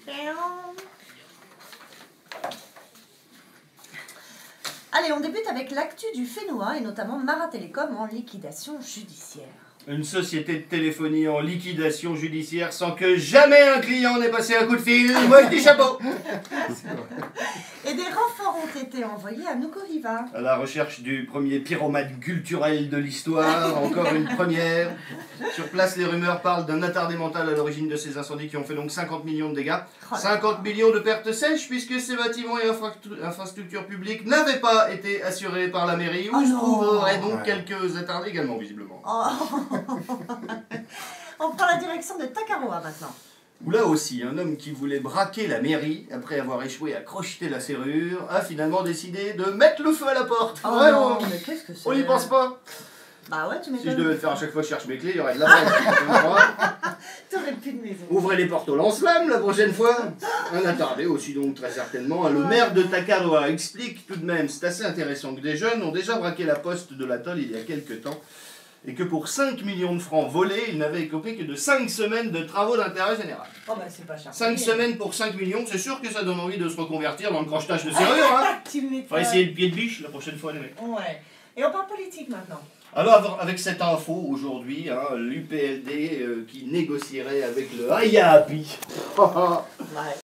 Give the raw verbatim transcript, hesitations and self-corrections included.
Allez, on débute avec l'actu du Fénois et notamment Mara Télécom en liquidation judiciaire. Une société de téléphonie en liquidation judiciaire sans que jamais un client n'ait passé un coup de fil. Moi je dis chapeau. Et des renforts ont été envoyés à Nuku-Hiva. À la recherche du premier pyromane culturel de l'histoire, encore une première. Sur place, les rumeurs parlent d'un attardé mental à l'origine de ces incendies qui ont fait donc cinquante millions de dégâts. cinquante millions de pertes sèches puisque ces bâtiments et infra infrastructures publiques n'avaient pas été assurés par la mairie, où oh se non. trouveraient donc Ouais. quelques attardés également visiblement. Oh. On prend la direction de Takaroa maintenant. Où là aussi, un homme qui voulait braquer la mairie, après avoir échoué à crocheter la serrure, a finalement décidé de mettre le feu à la porte. Oh Vraiment. non, mais qu'est-ce que c'est? On n'y pense pas. Bah ouais, tu Si je m'étonnes. devais le faire à chaque fois que je cherche mes clés, il y aurait de la merde. T'aurais plus de maison. Ouvrez les portes au lance-flamme la prochaine fois. Un attardé aussi donc très certainement. Le maire de Takaroa explique tout de même, c'est assez intéressant, que des jeunes ont déjà braqué la poste de l'atoll il y a quelques temps. Et que pour cinq millions de francs volés, ils n'avaient écopé que de cinq semaines de travaux d'intérêt général. Oh bah c'est pas cher. cinq semaines pour cinq millions, c'est sûr que ça donne envie de se reconvertir dans le crochetage de serrure, hein. Tu m'étonnes. Faudra essayer le pied de biche la prochaine fois, les mecs. Ouais. Et on parle politique maintenant. Alors, avec cette info aujourd'hui, hein, l'U P L D euh, qui négocierait avec le Hayapi. Ouais.